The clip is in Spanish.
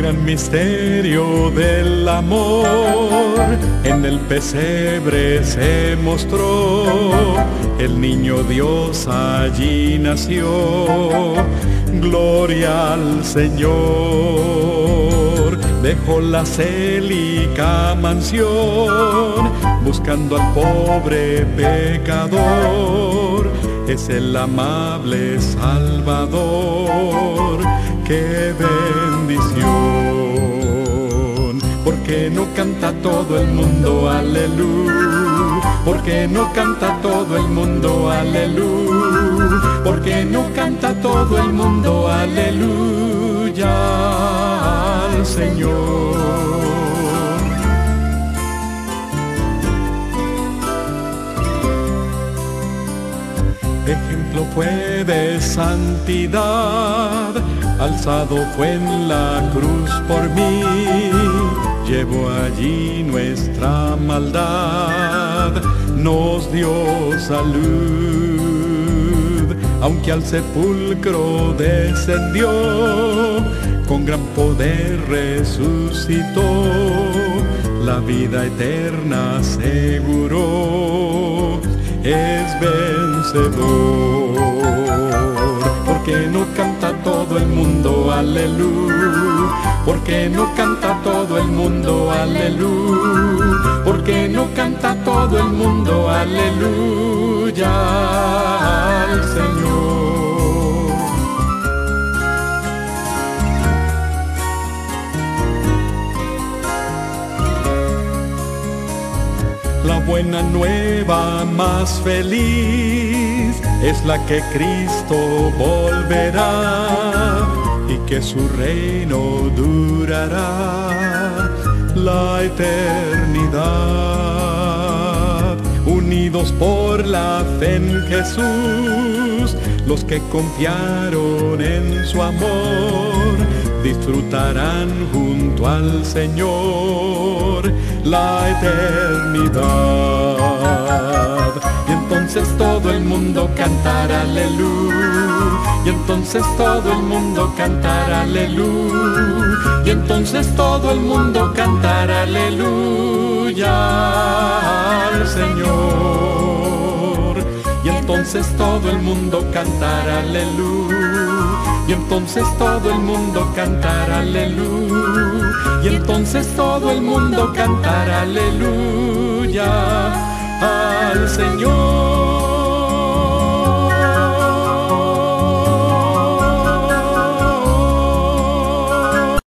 gran misterio del amor, en el pesebre se mostró, el niño Dios allí nació, gloria al Señor. Dejó la célica mansión, buscando al pobre pecador, es el amable Salvador. ¡Qué bendición! ¿Por qué no canta todo el mundo aleluya? ¿Por qué no canta todo el mundo aleluya? ¿Por qué no canta todo el mundo aleluya al Señor? Ejemplo fue de santidad, alzado fue en la cruz por mí, llevó allí nuestra maldad, nos dio salud, aunque al sepulcro descendió, con gran poder resucitó, la vida eterna aseguró, es vencedor. ¿Por qué no canta todo el mundo aleluya? ¿Por qué no canta todo el mundo aleluya? ¿Por qué no canta todo el mundo aleluya al Señor? La buena nueva más feliz es la que Cristo volverá y que su reino durará la eternidad. Unidos por la fe en Jesús, los que confiaron en su amor, disfrutarán junto al Señor la eternidad. Y entonces todo el mundo cantará aleluya. Y entonces todo el mundo cantará aleluya. Y entonces todo el mundo cantará aleluya al Señor. Y entonces todo el mundo cantará aleluya. Y entonces todo el mundo cantará aleluya. Y entonces todo el mundo cantará aleluya al Señor.